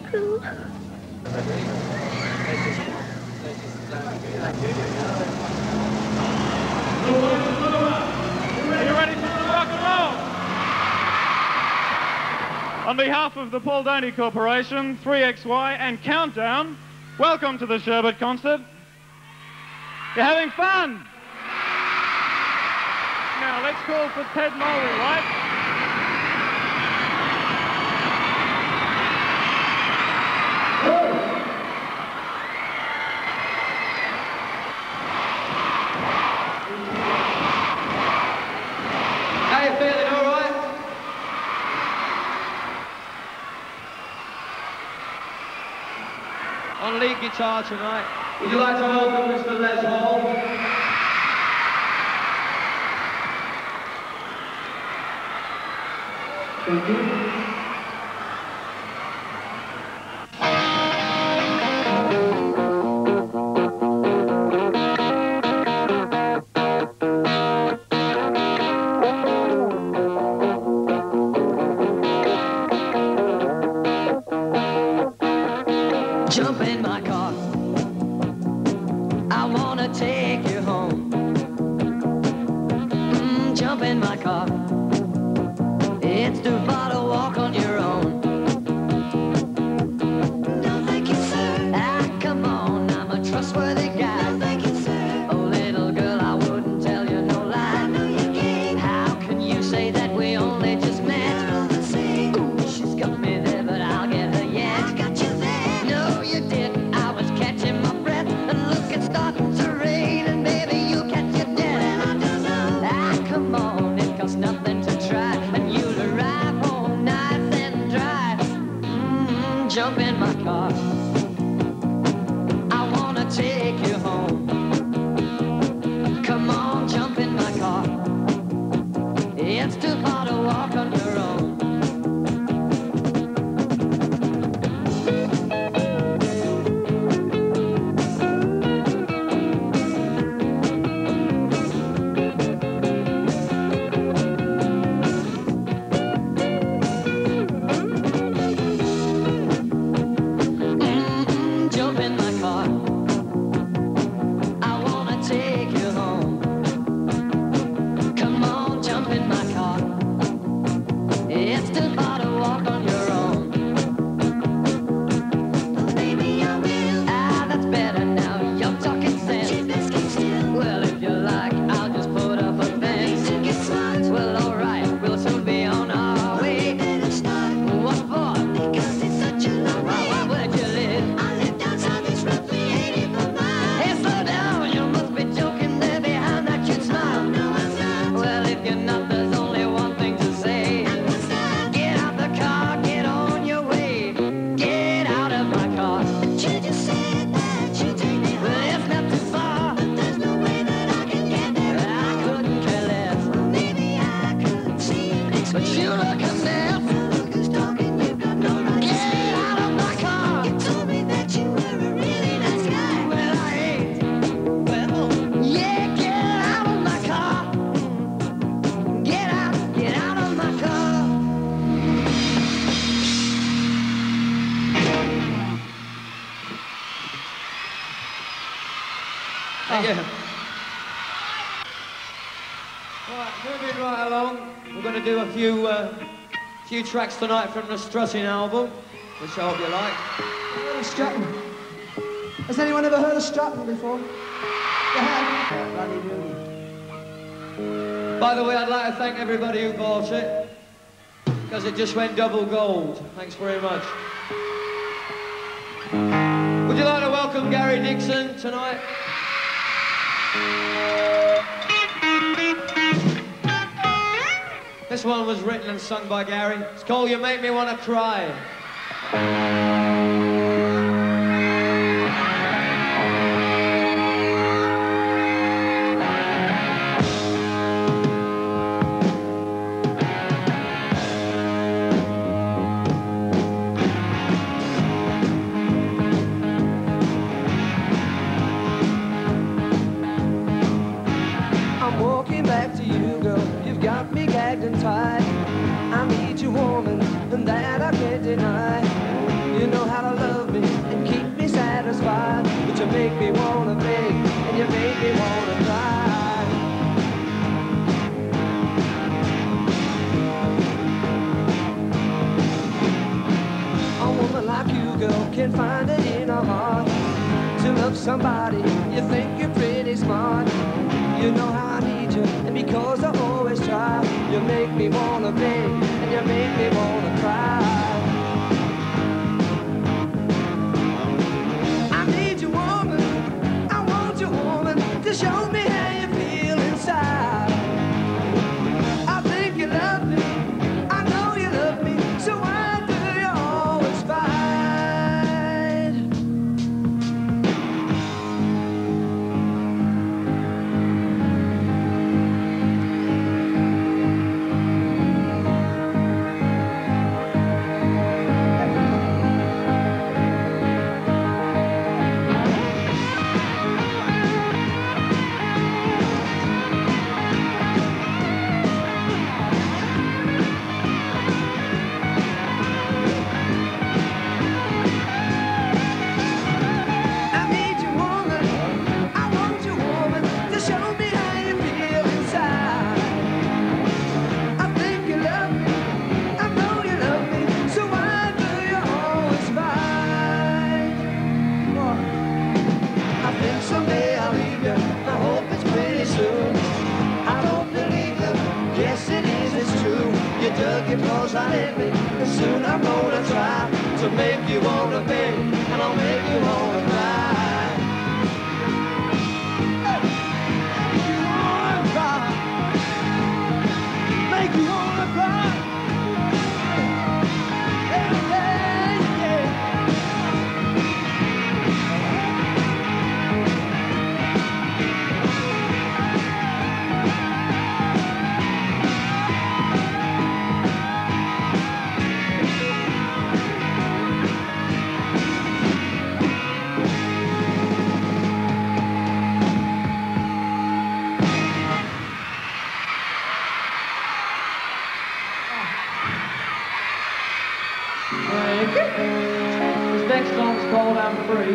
too. Are you ready for some rock and roll? On behalf of the Paul Doney Corporation, 3XY and Countdown, welcome to the Sherbet concert. You're having fun? Now let's call for Ted Mulry, right? How you feeling, all right? On lead guitar tonight, would you like to welcome Mr. Les Hall? Thank you. Jump in my car, I wanna take you home. Jump in my car, it's too far to walk on your own. No thank you, sir. Ah, come on, I'm a trustworthy guy. No thank you, sir. Oh, little girl, I wouldn't tell you no lie. I know you can't. How can you say that we only just met? Ooh, she's got me there, but I'll get her yet. I got you there. No, you didn't. I was catching my breath, and look, it's starting to rain, and baby, you catch your death. Well, I don't know. Ah, come on, it costs nothing to try, and you'll arrive home nice and dry. Jump in my car, I wanna take you home. Come on, jump in my car, it's too far to walk on your own. Jump in my car, I wanna take you home. Come on, jump in my car, it's too far to walk on your own. Maybe I will. Ah, that's better now, you're talking sense. Well, if you like, I'll just put up a fence. Well, alright, we'll soon be on our way. What for? Because it's such a long way. Where'd you live? I live downtown, it's roughly 84 miles. Hey, slow down, you must be joking there behind that cute smile. No, I'm not. Well, if you're not, there's only one thing to say. And what's that? Get out the car, get on your way. Get out of my car. But you just said that you take me home. Well, it's not too far, but there's no way that I can get there. I couldn't care less. Well, maybe I could see you next week. But you look a mess. Look who's talking, you've got no right to speak. Get out of my car. You told me that you were a really nice guy. Well, I ain't. Well, yeah, get out of my car. Get out of my car. Thank you. Right, moving right along, we're going to do a few tracks tonight from the Strutting album, which I hope you like. Heard of Stratton? Has anyone ever heard of Stratton before? You have? Bloody brilliant. By the way, I'd like to thank everybody who bought it, because it just went double gold. Thanks very much. Would you like to welcome Gary Dixon tonight? This one was written and sung by Gary. It's called You Make Me Wanna Cry. I'm walking back to you, girl. You've got me gagged and tied. I need you, woman, and that I can't deny. You make me wanna beg, and you make me wanna cry. A woman like you, girl, can find it in her heart to love somebody. You think you're pretty smart. You know how I need you, and because I always try, you make me wanna beg, and you make me wanna cry. I need you, woman, I want you, woman, to show me how you feel inside. I think you love me, I know you love me, so why do you always fight? It falls right in me, and soon I'm gonna try to make you wanna beg, and I'll make you wanna cry. Make you wanna cry. Make you wanna cry. Yeah, yeah, yeah. This next song's called I'm Free.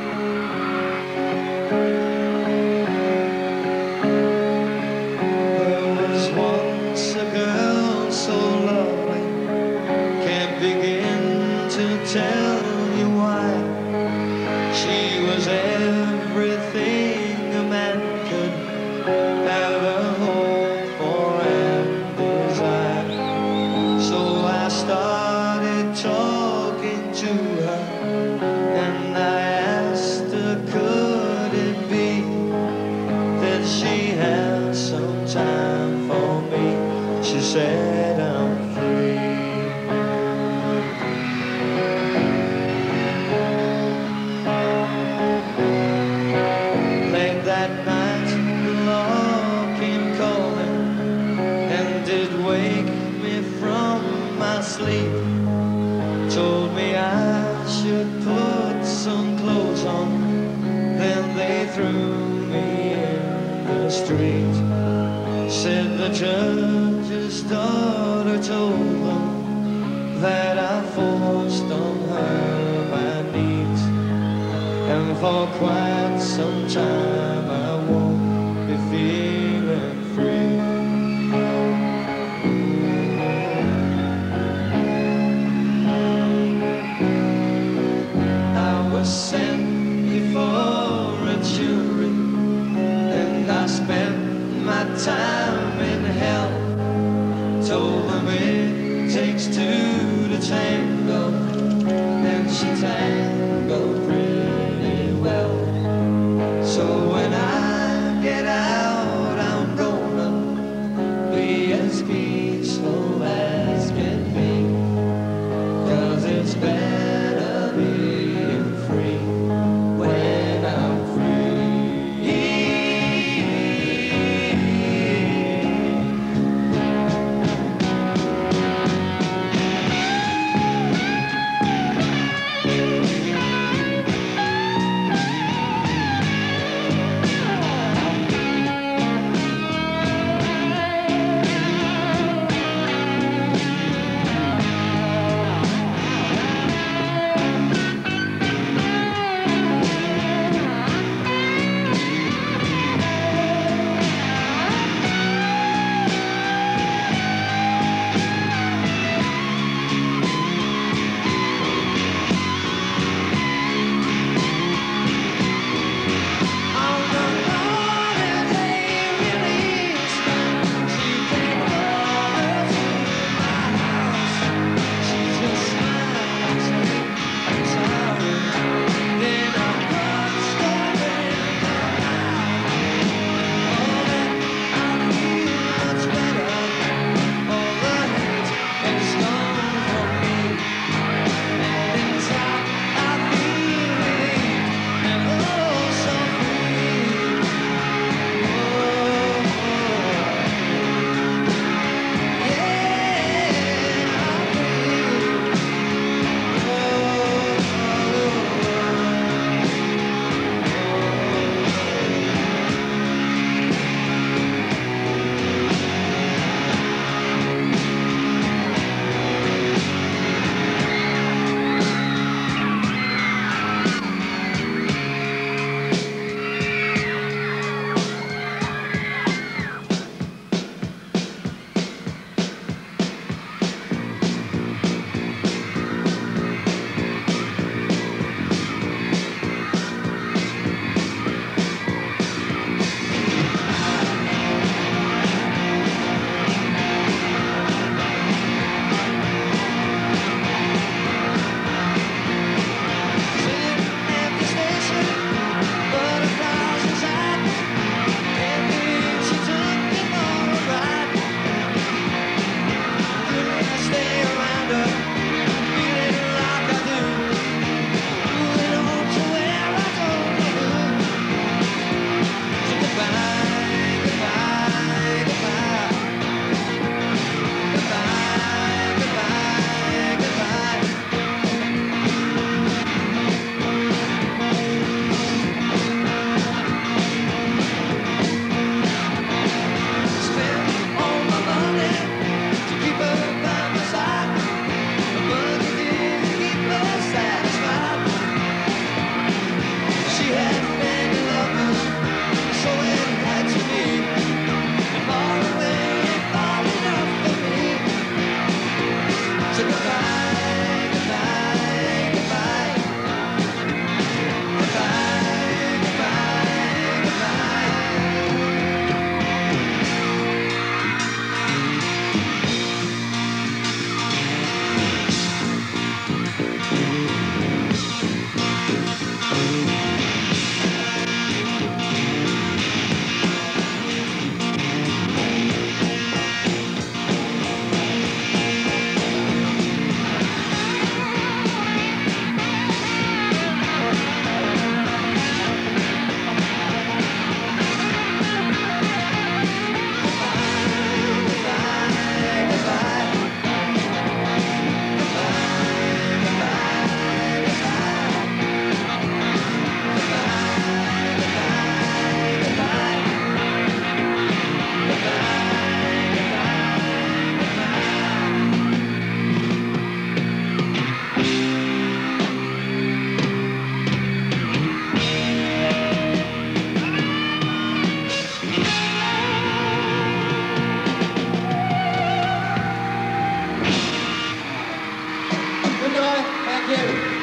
There was once a girl so lovely, can't begin to tell you why. She was everything a man could ever hope for and desire. So I started talking to her, and I asked her, could it be that she had some time for me? She said, I'm free. Late that night, the Lord came calling, and did wake me from my sleep. Told me I should put some clothes on, then they threw me in the street. Said the judge's daughter told them that I forced on her my needs, and for quite some time I won't be feeling free. Sent before a jury, and I spent my time in hell. Told them it takes two to tango, and she tangoed pretty well. So when I get out, I'm gonna be as peaceful as can be, 'cause it's better being free when I'm free. you.